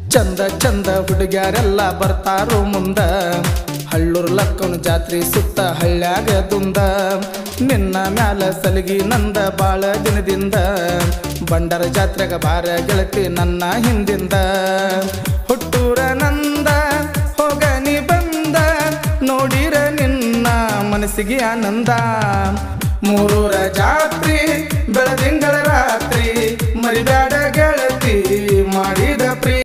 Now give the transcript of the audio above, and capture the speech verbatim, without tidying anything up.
ಚಂದ ಚಂದ ಹುಡುಗ್ಯಾರೆಲ್ಲ ಬರ್ತಾರೋ ಮುಂದ ಹಳ್ಳೂರ್ ಲಕ್ಕನ ಜಾತ್ರೆ ಸುತ್ತ ಹಳ್ಳ್ಯಾಗ ದುಂದ ನಿನ್ನ ಮ್ಯಾಲ ಸಲಗಿ ನಂದ ಬಾಳ ದಿನದಿಂದ ಬಂಡರ ಜಾತ್ರೆಗ ಬಾರ ಗೆಳತಿ ನನ್ನ ಹಿಂದಿಂದ ಹುಟ್ಟೂರ ನಂದ ಹೋಗನಿ ಬಂದ ನೋಡಿರ ನಿನ್ನ ಮನಸ್ಸಿಗೆ ಆನಂದ ಮೂರೂರ ಜಾತ್ರೆ ಬೆಳದಿಂಗಳ ರಾತ್ರಿ ಮರಿಬ್ಯಾಡ ಗೆಳತಿ ಮಾಡಿದ ಪ್ರೀತಿ